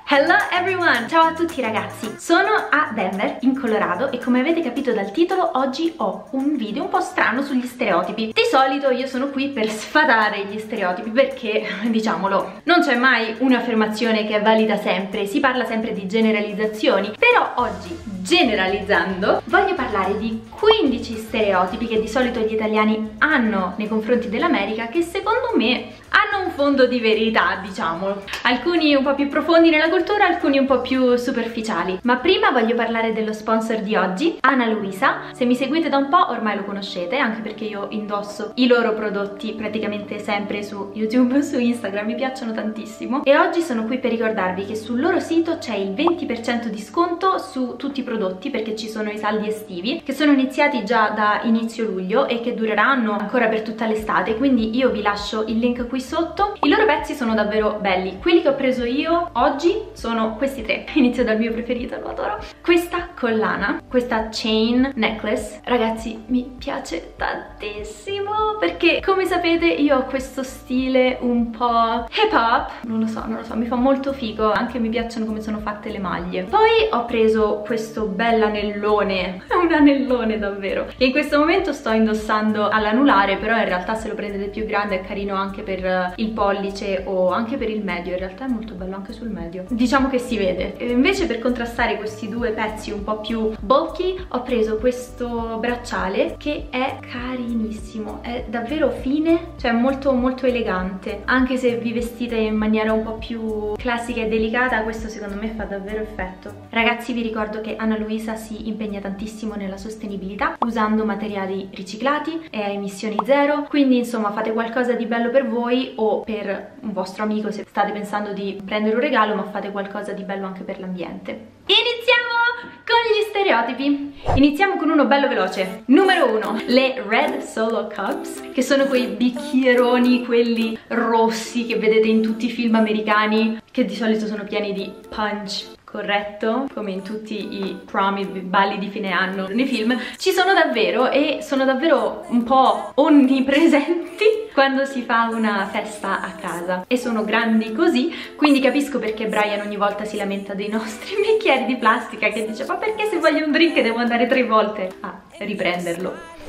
Hello everyone! Ciao a tutti ragazzi! Sono a Denver, in Colorado, e come avete capito dal titolo oggi ho un video un po' strano sugli stereotipi. Di solito io sono qui per sfatare gli stereotipi perché, diciamolo, non c'è mai un'affermazione che è valida sempre, si parla sempre di generalizzazioni, però oggi, generalizzando, voglio parlare di 15 stereotipi che di solito gli italiani hanno nei confronti dell'America che secondo me hanno un fondo di verità, diciamolo. Alcuni un po' più profondi nella cultura, alcuni un po' più superficiali. Ma prima voglio parlare dello sponsor di oggi, Ana Luisa. Se mi seguite da un po' ormai lo conoscete, anche perché io indosso i loro prodotti praticamente sempre su YouTube, su Instagram, mi piacciono tantissimo. E oggi sono qui per ricordarvi che sul loro sito c'è il 20% di sconto su tutti i prodotti, perché ci sono i saldi estivi che sono iniziati già da inizio luglio e che dureranno ancora per tutta l'estate, quindi io vi lascio il link qui sotto. I loro pezzi sono davvero belli. Quelli che ho preso io oggi sono questi tre. Inizio dal mio preferito, lo adoro. Questa collana, questa chain necklace, ragazzi, mi piace tantissimo perché, come sapete, io ho questo stile un po' hip hop. Non lo so, mi fa molto figo. Anche mi piacciono come sono fatte le maglie. Poi ho preso questo bell'anellone, è un anellone davvero, che in questo momento sto indossando all'anulare, però in realtà se lo prendete più grande è carino anche per il pollice o anche per il medio. In realtà è molto bello anche sul medio, diciamo che si vede. E invece, per contrastare questi due pezzi un po' più bulky, ho preso questo bracciale che è carinissimo, è davvero fine, cioè molto molto elegante. Anche se vi vestite in maniera un po' più classica e delicata, questo secondo me fa davvero effetto. Ragazzi, vi ricordo che Ana Luisa si impegna tantissimo nella sostenibilità, usando materiali riciclati e a emissioni zero, quindi insomma fate qualcosa di bello per voi o per un vostro amico se state pensando di prendere un regalo, ma fate qualcosa di bello anche per l'ambiente. Iniziamo con gli stereotipi. Iniziamo con uno bello veloce. Numero 1, le red solo cups, che sono quei bicchieroni, quelli rossi che vedete in tutti i film americani, che di solito sono pieni di punch. Corretto, come in tutti i prom, i balli di fine anno nei film, ci sono davvero, e sono davvero un po' onnipresenti quando si fa una festa a casa, e sono grandi così, quindi capisco perché Brian ogni volta si lamenta dei nostri bicchieri di plastica, che dice: ma perché se voglio un drink devo andare 3 volte a riprenderlo?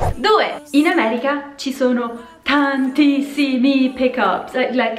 2. In America ci sono tantissimi pick-ups,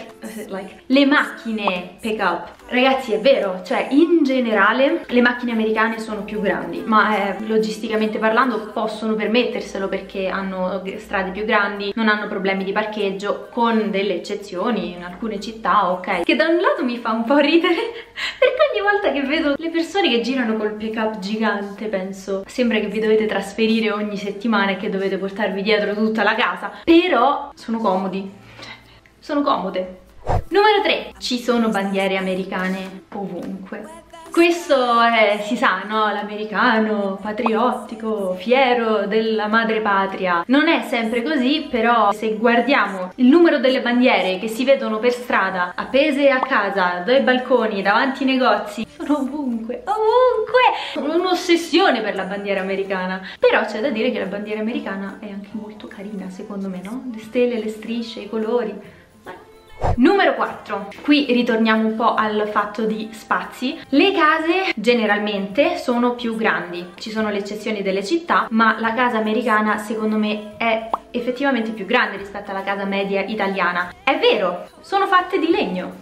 le macchine pick-up. Ragazzi, è vero, cioè in generale le macchine americane sono più grandi, ma logisticamente parlando possono permetterselo perché hanno strade più grandi, non hanno problemi di parcheggio, con delle eccezioni in alcune città, ok? Che da un lato mi fa un po' ridere perché ogni volta che vedo le persone che girano col pick-up gigante penso: sembra che vi dovete trasferire ogni settimana e che dovete portarvi dietro tutta la casa, però sono comodi, sono comode. Numero 3, ci sono bandiere americane ovunque. Questo è, si sa, no? L'americano patriottico, fiero della madre patria. Non è sempre così, però se guardiamo il numero delle bandiere che si vedono per strada, appese a casa, dai balconi, davanti ai negozi, sono ovunque, ovunque! Un'ossessione per la bandiera americana. Però c'è da dire che la bandiera americana è anche molto carina, secondo me, no? Le stelle, le strisce, i colori. Numero 4, qui ritorniamo un po' al fatto di spazi. Le case generalmente sono più grandi, ci sono le eccezioni delle città, ma la casa americana secondo me è effettivamente più grande rispetto alla casa media italiana. È vero, sono fatte di legno.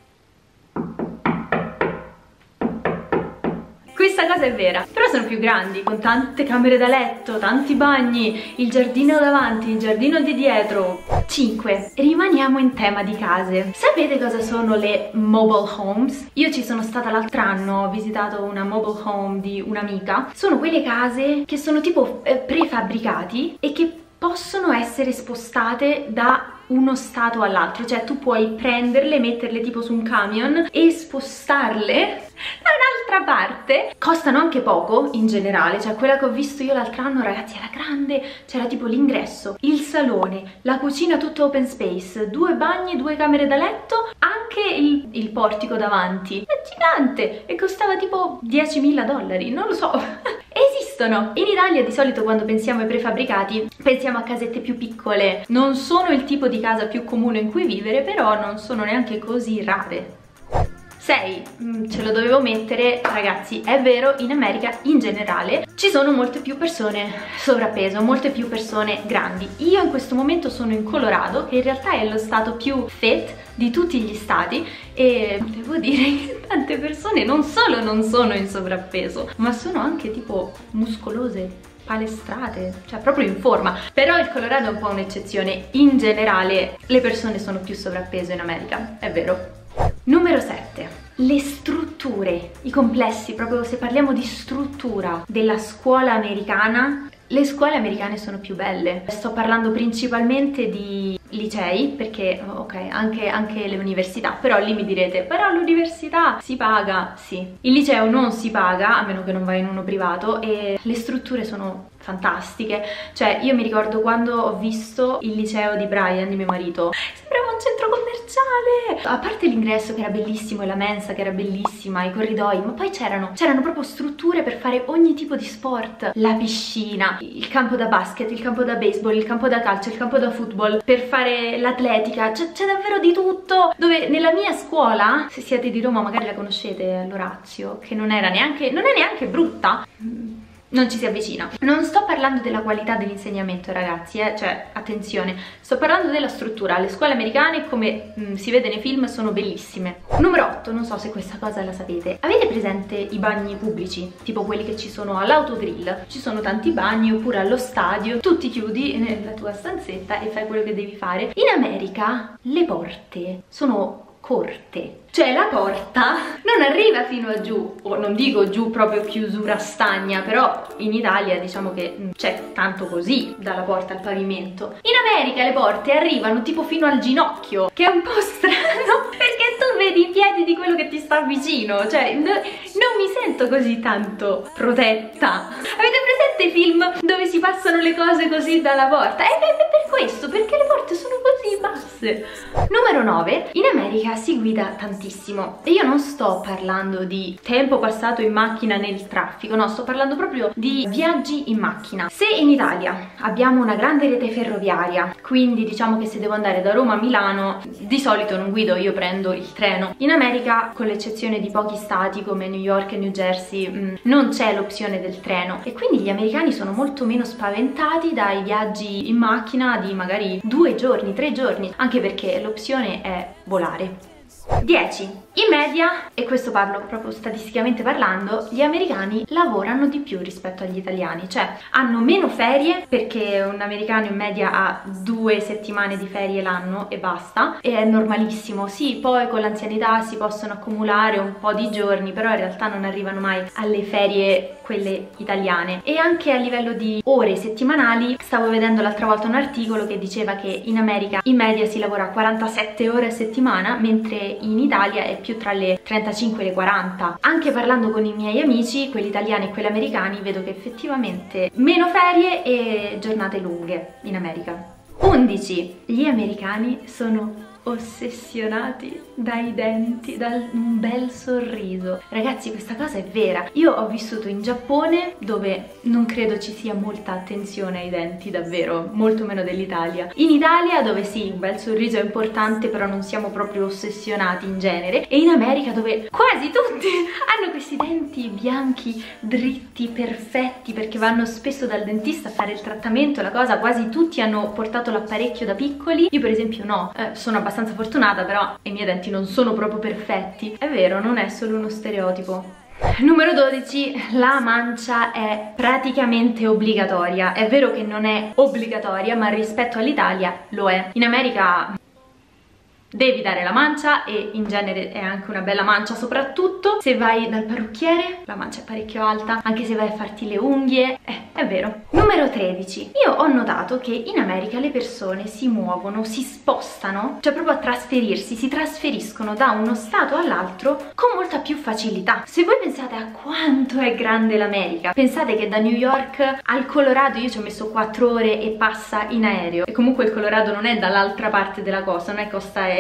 Questa cosa è vera, però sono più grandi, con tante camere da letto, tanti bagni, il giardino davanti, il giardino di dietro. 5. Rimaniamo in tema di case. Sapete cosa sono le mobile homes? Io ci sono stata l'altro anno, ho visitato una mobile home di un'amica. Sono quelle case che sono tipo prefabbricati e che possono essere spostate da uno stato all'altro, cioè tu puoi prenderle, metterle tipo su un camion e spostarle da un'altra parte. Costano anche poco in generale, cioè quella che ho visto io l'altro anno, ragazzi, era grande, c'era tipo l'ingresso, il salone, la cucina, tutto open space, 2 bagni, 2 camere da letto, anche il portico davanti, è gigante, e costava tipo $10.000, non lo so. Esistono. In Italia di solito quando pensiamo ai prefabbricati pensiamo a casette più piccole, non sono il tipo di casa più comune in cui vivere, però non sono neanche così rare. 6, ce lo dovevo mettere, ragazzi, è vero, in America in generale ci sono molte più persone sovrappeso, molte più persone grandi. Io in questo momento sono in Colorado, che in realtà è lo stato più fit di tutti gli stati, e devo dire che tante persone non solo non sono in sovrappeso, ma sono anche tipo muscolose, palestrate, cioè proprio in forma. Però il Colorado è un po' un'eccezione, in generale le persone sono più sovrappeso in America, è vero. Numero 7. Le strutture, i complessi, proprio se parliamo di struttura della scuola americana, le scuole americane sono più belle. Sto parlando principalmente di licei, perché ok, anche le università, però lì mi direte, però l'università si paga, sì. Il liceo non si paga, a meno che non vai in uno privato, e le strutture sono fantastiche. Cioè, io mi ricordo quando ho visto il liceo di Brian, di mio marito, sembrava un centro commerciale. A parte l'ingresso che era bellissimo e la mensa che era bellissima, i corridoi, ma poi c'erano proprio strutture per fare ogni tipo di sport. La piscina, il campo da basket, il campo da baseball, il campo da calcio, il campo da football, per fare l'atletica, c'è davvero di tutto. Dove nella mia scuola, se siete di Roma magari la conoscete, l'Orazio, che non è neanche brutta, non ci si avvicina. Non sto parlando della qualità dell'insegnamento, ragazzi, cioè attenzione, sto parlando della struttura. Le scuole americane, come si vede nei film, sono bellissime. Numero 8, non so se questa cosa la sapete. Avete presente i bagni pubblici? Tipo quelli che ci sono all'autogrill? Ci sono tanti bagni, oppure allo stadio, tu ti chiudi nella tua stanzetta e fai quello che devi fare. In America le porte sono corte, cioè la porta non arriva fino a giù, o non dico giù proprio chiusura stagna, però in Italia diciamo che c'è tanto così dalla porta al pavimento. In America le porte arrivano tipo fino al ginocchio, che è un po' strano perché tu vedi i piedi di quello che ti sta vicino, cioè non mi sento così tanto protetta. Avete presente i film dove si passano le cose così dalla porta? E per questo, perché le porte sono così basse. Numero 9, in America si guida tantissimo, e io non sto parlando di tempo passato in macchina nel traffico, no, sto parlando proprio di viaggi in macchina. Se in Italia abbiamo una grande rete ferroviaria, quindi diciamo che se devo andare da Roma a Milano di solito non guido, io prendo il treno. In America, con l'eccezione di pochi stati come New York e New Jersey, non c'è l'opzione del treno, e quindi gli americani sono molto meno spaventati dai viaggi in macchina di magari 2 giorni, 3 giorni, anche perché l'opzione è volare. 10. In media, e questo parlo proprio statisticamente parlando, gli americani lavorano di più rispetto agli italiani, cioè hanno meno ferie, perché un americano in media ha 2 settimane di ferie l'anno e basta, e è normalissimo. Sì, poi con l'anzianità si possono accumulare un po' di giorni, però in realtà non arrivano mai alle ferie quelle italiane. E anche a livello di ore settimanali, stavo vedendo l'altra volta un articolo che diceva che in America in media si lavora 47 ore a settimana, mentre in Italia è più tra le 35 e le 40. Anche parlando con i miei amici, quelli italiani e quelli americani, vedo che effettivamente meno ferie e giornate lunghe in America. 11. Gli americani sono ossessionati dai denti, da un bel sorriso. Ragazzi, questa cosa è vera. Io ho vissuto in Giappone, dove non credo ci sia molta attenzione ai denti, davvero, molto meno dell'Italia. In Italia, dove sì, un bel sorriso è importante, però non siamo proprio ossessionati in genere. E in America, dove quasi tutti hanno questi denti bianchi, dritti, perfetti, perché vanno spesso dal dentista a fare il trattamento, la cosa, quasi tutti hanno portato l'apparecchio da piccoli. Io per esempio no, sono abbastanza fortunata, però i miei denti non sono proprio perfetti. È vero, non è solo uno stereotipo. Numero 12, la mancia è praticamente obbligatoria. È vero che non è obbligatoria, ma rispetto all'Italia lo è. In America devi dare la mancia, e in genere è anche una bella mancia, soprattutto se vai dal parrucchiere, la mancia è parecchio alta, anche se vai a farti le unghie, è vero. Numero 13, io ho notato che in America le persone si muovono, si spostano, cioè proprio a trasferirsi, si trasferiscono da uno stato all'altro con molta più facilità. Se voi pensate a quanto è grande l'America, pensate che da New York al Colorado io ci ho messo 4 ore e passa in aereo, e comunque il Colorado non è dall'altra parte della costa, non è costa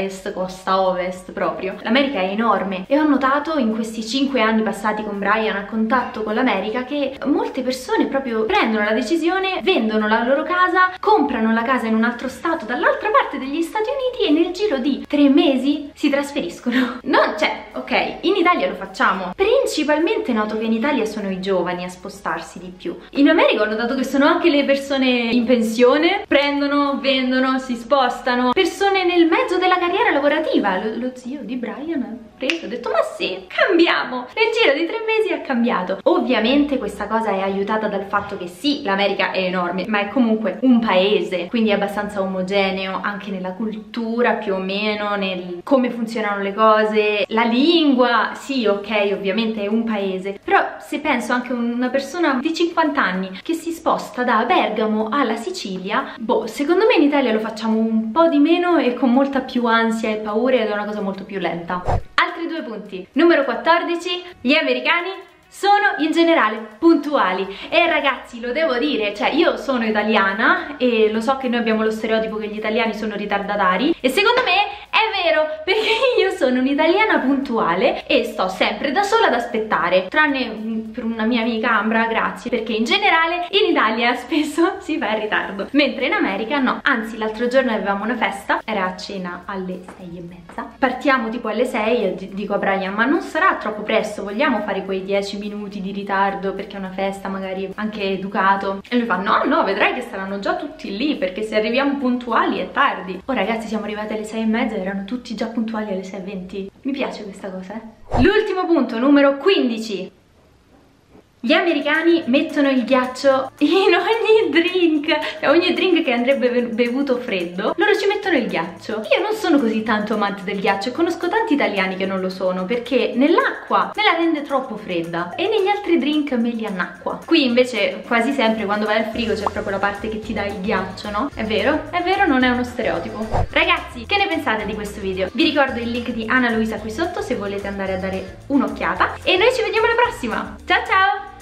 est, costa ovest proprio. L'America è enorme e ho notato in questi 5 anni passati con Brian a contatto con l'America che molte persone proprio prendono la decisione, vendono la loro casa, comprano la casa in un altro stato dall'altra parte degli Stati Uniti e nel giro di 3 mesi si trasferiscono. Non, cioè, ok, in Italia lo facciamo, principalmente noto che in Italia sono i giovani a spostarsi di più. In America ho notato che sono anche le persone in pensione, prendono, vendono, si spostano, persone nel mezzo della carriera lavorativa. Lo zio di Brian ha preso, ha detto ma sì, cambiamo, nel giro di 3 mesi ha cambiato. Ovviamente questa cosa è aiutata dal fatto che sì, l'America è enorme, ma è comunque un paese, quindi è abbastanza omogeneo anche nella cultura più o meno, nel come funzionano le cose, la lingua. Sì, ok, ovviamente è un paese, però se penso anche a una persona di 50 anni che si sposta da Bergamo alla Sicilia, boh, secondo me in Italia lo facciamo un po' di meno e con molta più ansia e paura ed è una cosa molto più lenta. Altri 2 punti. Numero 14, gli americani sono in generale puntuali e ragazzi, lo devo dire, cioè io sono italiana e lo so che noi abbiamo lo stereotipo che gli italiani sono ritardatari e secondo me è vero, perché io sono un'italiana puntuale e sto sempre da sola ad aspettare, tranne per una mia amica Ambra, grazie, perché in generale in Italia spesso si fa in ritardo, mentre in America no. Anzi, l'altro giorno avevamo una festa, era a cena alle 6:30, partiamo tipo alle 6 e dico a Brian ma non sarà troppo presto, vogliamo fare quei 10 minuti di ritardo perché è una festa magari anche educato? E lui fa no, vedrai che saranno già tutti lì perché se arriviamo puntuali è tardi. Oh ragazzi, siamo arrivati alle 6:30 e erano tutti già puntuali alle 6:20. Mi piace questa cosa, L'ultimo punto, numero 15. Gli americani mettono il ghiaccio in ogni drink che andrebbe bevuto freddo, loro ci mettono il ghiaccio. Io non sono così tanto amante del ghiaccio e conosco tanti italiani che non lo sono perché nell'acqua me la rende troppo fredda e negli altri drink me li annacqua. Qui invece quasi sempre quando vai al frigo c'è proprio la parte che ti dà il ghiaccio, no? È vero, non è uno stereotipo. Ragazzi, che ne pensate di questo video? Vi ricordo il link di Ana Luisa qui sotto se volete andare a dare un'occhiata e noi ci vediamo alla prossima. Ciao ciao!